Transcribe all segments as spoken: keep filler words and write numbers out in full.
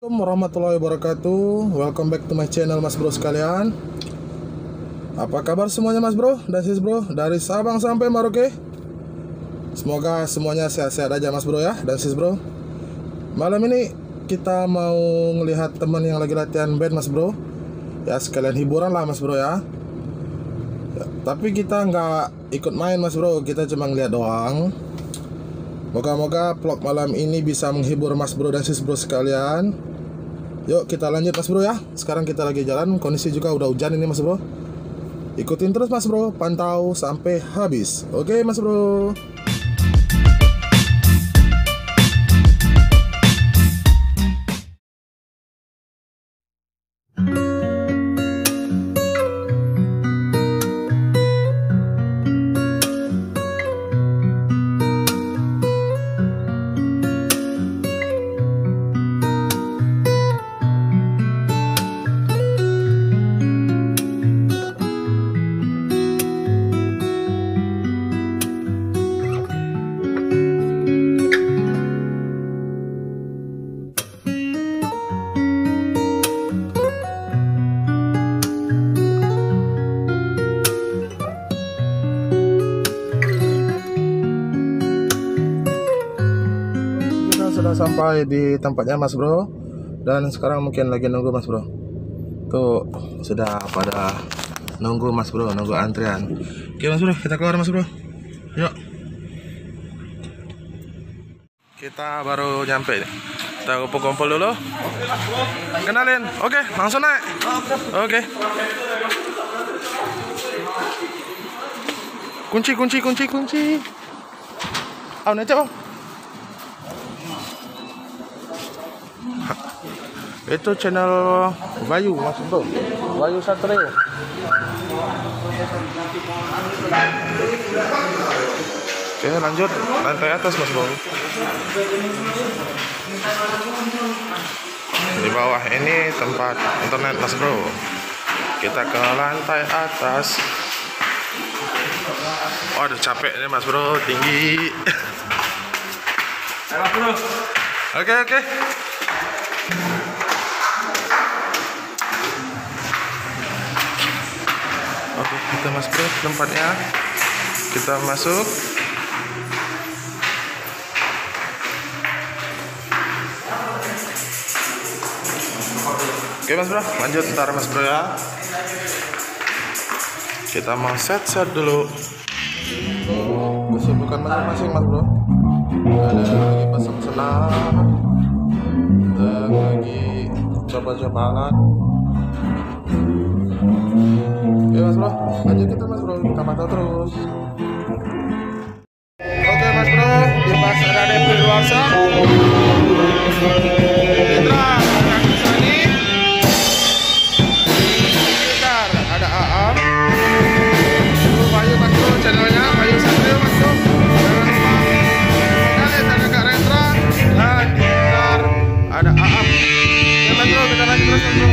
Assalamualaikum warahmatullahi wabarakatuh. Welcome back to my channel mas bro sekalian. Apa kabar semuanya mas bro dan sis bro, dari Sabang sampai Merauke? Semoga semuanya sehat-sehat aja mas bro ya dan sis bro. Malam ini kita mau ngelihat teman yang lagi latihan band mas bro. Ya sekalian hiburan lah mas bro ya, ya tapi kita nggak ikut main mas bro, kita cuma ngeliat doang. Moga-moga vlog malam ini bisa menghibur mas bro dan sis bro sekalian. Yuk kita lanjut mas bro ya. Sekarang kita lagi jalan, kondisi juga udah hujan ini mas bro. Ikutin terus mas bro, pantau sampai habis. Oke mas bro. Sudah sampai di tempatnya mas bro, dan sekarang mungkin lagi nunggu mas bro. Tuh sudah pada nunggu mas bro, nunggu antrian. Oke mas bro, kita keluar mas bro. Yuk. Kita baru nyampe nih. Kita kumpul-kumpul dulu. Kenalin. Oke, langsung naik. Oke. Kunci kunci kunci kunci. Oh, naik oh. Itu channel Bayu mas bro, Bayu Satrio. Oke lanjut lantai atas mas bro. Di bawah ini tempat internet mas bro. Kita ke lantai atas. Waduh capek ini mas bro, tinggi. Ayo bro. Oke oke. Oke, kita masuk ke tempatnya. Kita masuk. Oke mas bro, lanjut ntar mas bro ya. Kita mau set-set dulu. Kesibukan masing-masing mas bro. Ada yang lagi pasang senar, ada yang lagi coba-coba alat. Oke mas bro, lanjut kita mas bro, kita mantau terus. Oke mas bro, di pas ada D P luar sana. Indra, kaki sini. Sekitar ada A A. Itu Bayu mas bro, channelnya Bayu Satrio mas bro. Jangan lupa. Kalian ada Kak Rendra dan sekitar ada A A. Oke mas bro, kita lanjut terus mas bro.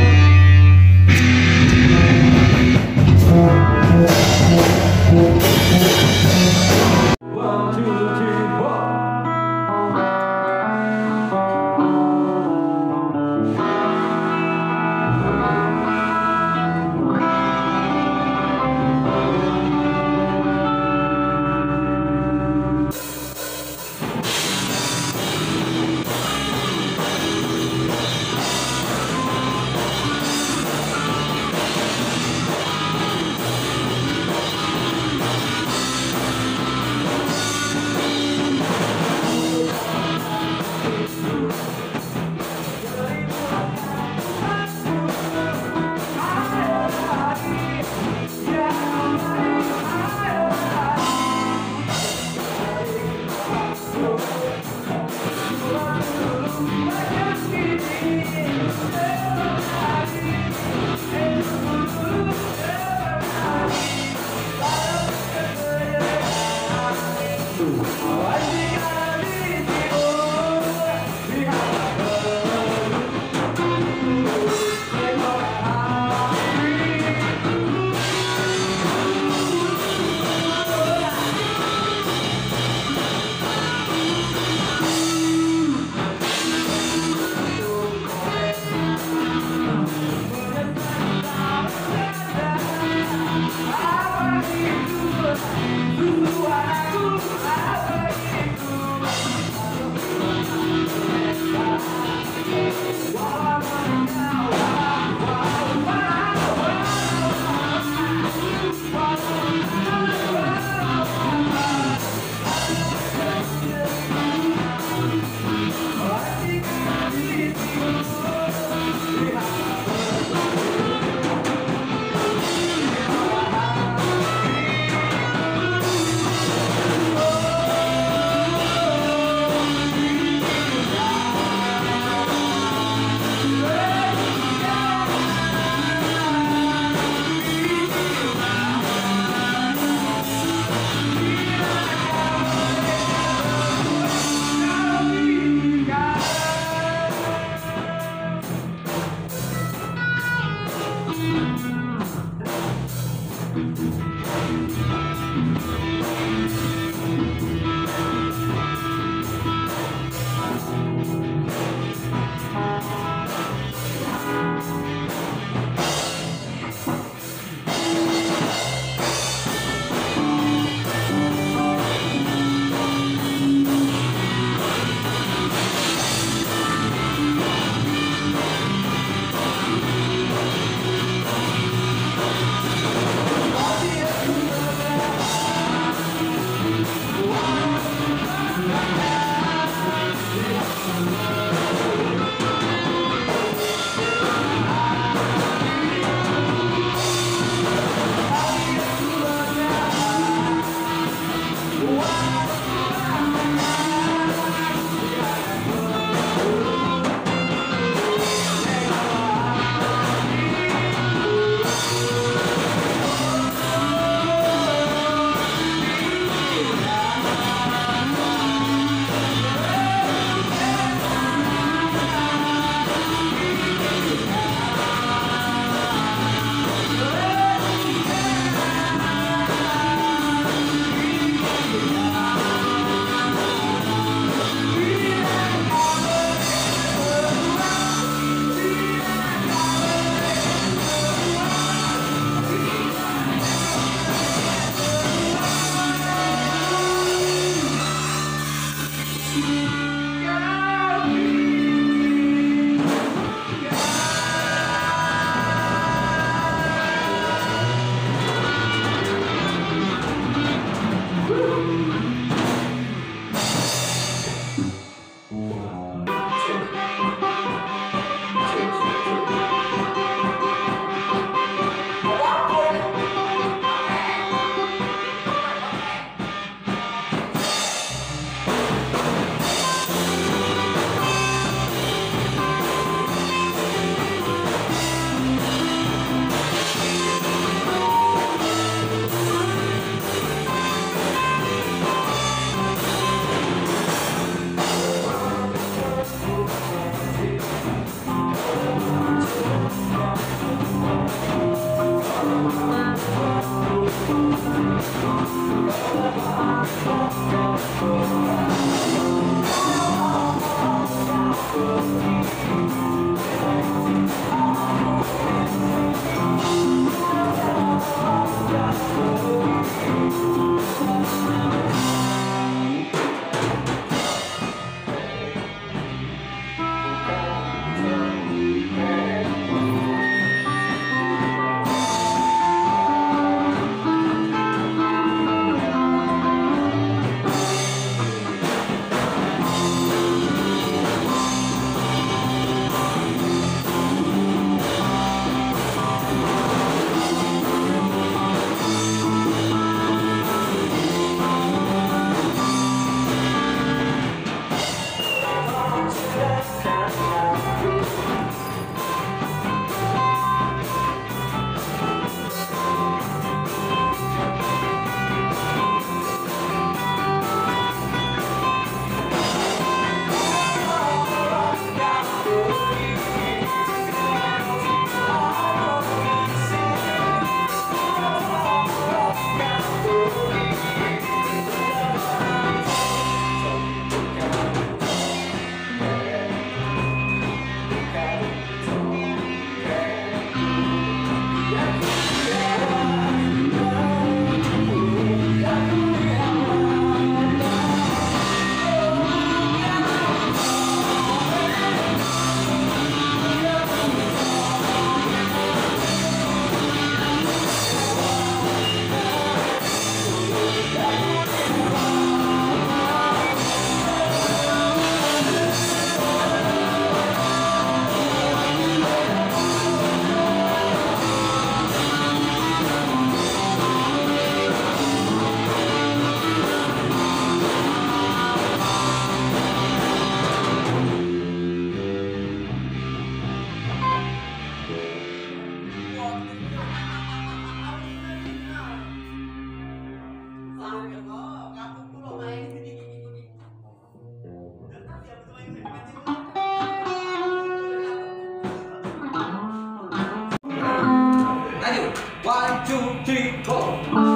two, three, go.